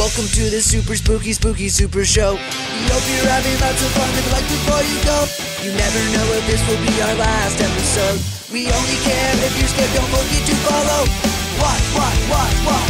Welcome to the super spooky super show. We hope you're having lots of fun and like before you go. You never know if this will be our last episode. We only care if you're scared, don't forget to follow. Watch.